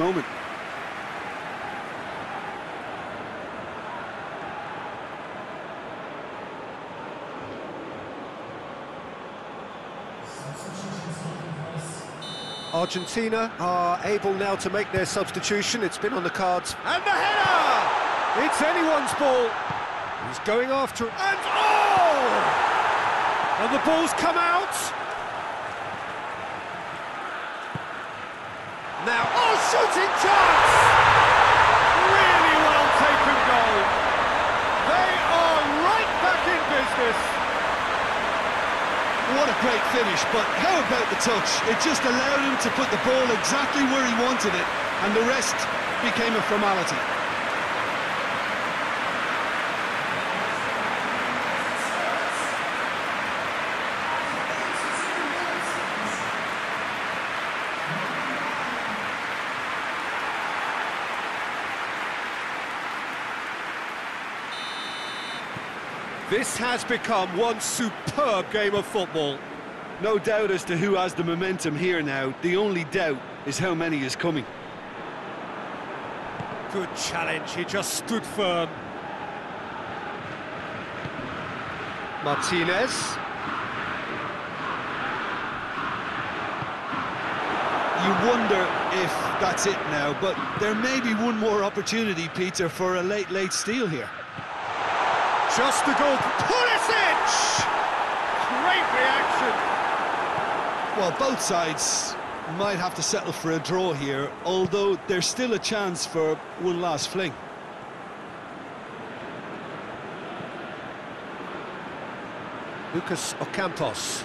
moment. Argentina are able now to make their substitution. It's been on the cards. And the header! It's anyone's ball. He's going after it. And oh! And the ball's come out. Now, oh, shooting chance! Really well taken goal. They are right back in business. What a great finish, but how about the touch? It just allowed him to put the ball exactly where he wanted it, and the rest became a formality. This has become one superb game of football. No doubt as to who has the momentum here now. The only doubt is how many is coming. Good challenge, he just stood firm. Martinez. You wonder if that's it now, but there may be one more opportunity, Peter, for a late steal here. Just the goal. Pulisic! Great reaction. Well, both sides might have to settle for a draw here, although there's still a chance for one last fling. Lucas Ocampos.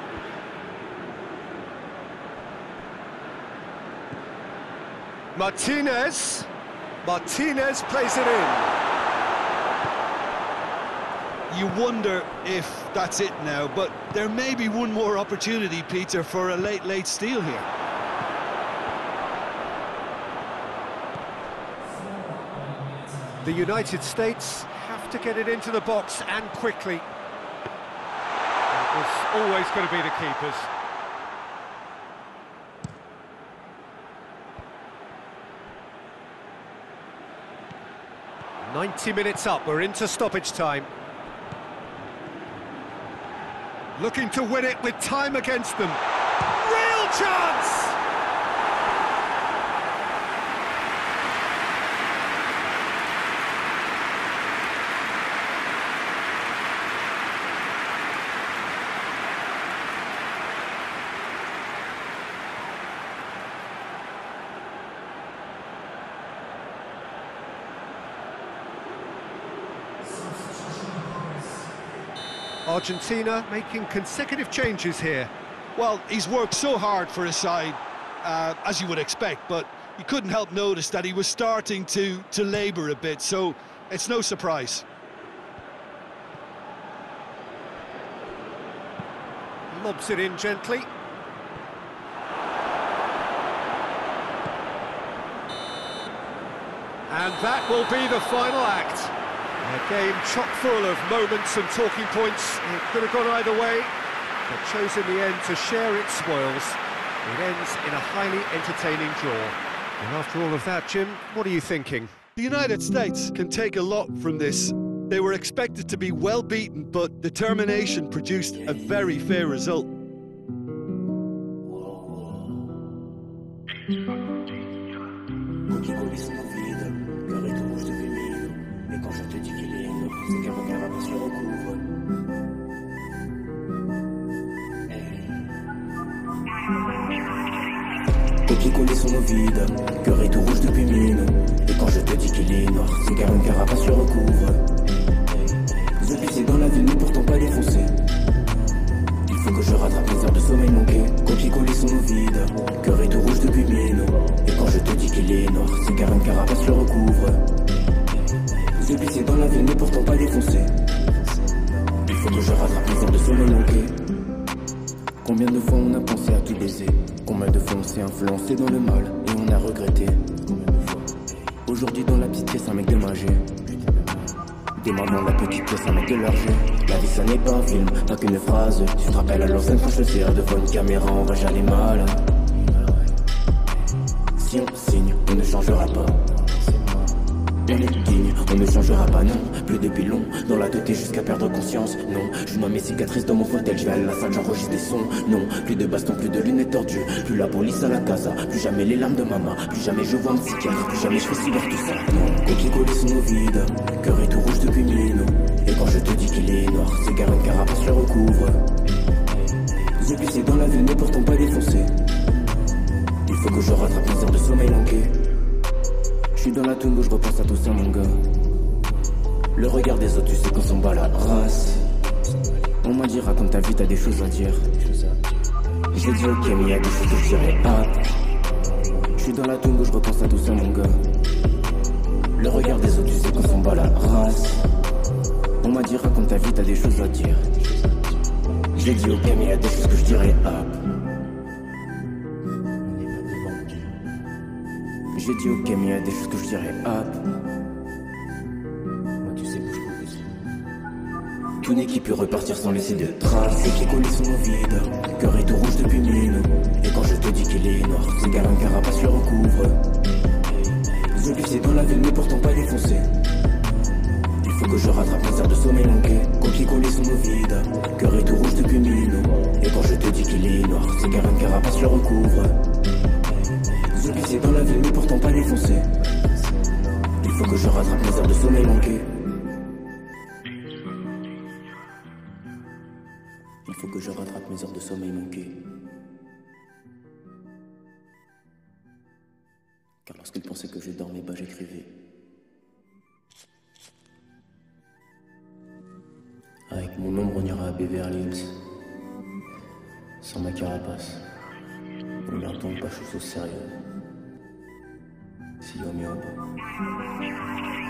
Martinez. Martinez plays it in. You wonder if that's it now, but there may be one more opportunity, Peter, for a late steal here. The United States have to get it into the box and quickly. It was always going to be the keepers. "90 minutes up, we're into stoppage time. Looking to win it with time against them. Real chance! Argentina making consecutive changes here. Well, he's worked so hard for his side, as you would expect, but you couldn't help notice that he was starting to labour a bit, so it's no surprise. Lobs it in gently. And that will be the final act. A game chock full of moments and talking points. It could have gone either way, but chose in the end to share its spoils. It ends in a highly entertaining draw. And after all of that, Jim, what are you thinking? The United States can take a lot from this. They were expected to be well beaten, but determination produced a very fair result. Copier-coller son eau vide, cœur est tout rouge depuis mine. Et quand je te dis qu'il est noir, c'est car une carapace le recouvre. Je pissais dans la ville mais pourtant pas défoncé. Il faut que je rattrape les heures de sommeil manqué. Copier-coller son eau vide, cœur est tout rouge depuis mine. Et quand je te dis qu'il est noir, c'est car une carapace le recouvre. Je pissais dans la ville mais pourtant pas défoncé. Il faut que je rattrape les heures de sommeil manqué. Combien de fois on a pensé à tout baiser? Combien de fois on s'est influencé dans le mal et on a regretté? Aujourd'hui dans la petite pièce un mec de magie. Demain dans la petite pièce un mec de leur jeu. La vie ça n'est pas un film, pas qu'une phrase. Tu te rappelles à l'ancienne quand je te sers devant une caméra on va jamais mal. Si on signe, on ne changera pas. On est digne, on ne changera pas, non. Plus de pilons, dans la tête jusqu'à perdre conscience. Non, je mets mes cicatrices dans mon fauteuil, je vais à la salle, j'enregistre des sons. Non, plus de baston, plus de lunettes tordues. Plus la police à la casa, plus jamais les larmes de maman. Plus jamais je vois un psychiatre, plus jamais je fais cyber tout ça. Non, coquille-collés sont nos vides, cœur est tout rouge depuis Mino. Et quand je te dis qu'il est noir, c'est car une carapace le recouvre. J'ai pissé dans la ville, mais pourtant pas défoncé. Il faut que je rattrape mes heures de sommeil manqué. Je suis dans la tungo, je repense à tout ça mon gars. Le regard des autres, tu sais qu'on s'en bat la race. On m'a dit raconte ta vie, t'as des choses à dire. J'ai dit ok mais y'a des choses que je dirais pas. Je suis dans la tungo, je repense à tout ça mon gars. Le regard des autres, tu sais qu'on s'en bat la race. On m'a dit raconte ta vie, t'as des choses à dire. J'ai dit ok mais y'a des choses que je dirais pas. J'ai dit ok mais y'a des choses que je dirais hop. Moi tu sais bouge plus. Tout n'est qui peut repartir sans laisser de traces. Et qui collés sont vides, cœur est tout rouge depuis Mino. Et quand je te dis qu'il est noir, c'est car un carapace le recouvre. J'ai glissé dans la ville mais pourtant pas défoncé. Il faut que je rattrape mes heures de sommeil manqué. Coquille-collés sont vides, cœur est tout rouge depuis Mino. Et quand je te dis qu'il est noir, c'est car un carapace le recouvre. J'ai glissé dans la ville mais pourtant pas défoncé. Il faut que je rattrape mes heures de sommeil manqué. Il faut que je rattrape mes heures de sommeil manqué. Car lorsqu'il pensait que je dormais, bah j'écrivais. Avec mon ombre on ira à Beverly Hills. Sans ma carapace. On n'entend pas chose au sérieux. Si yo miope.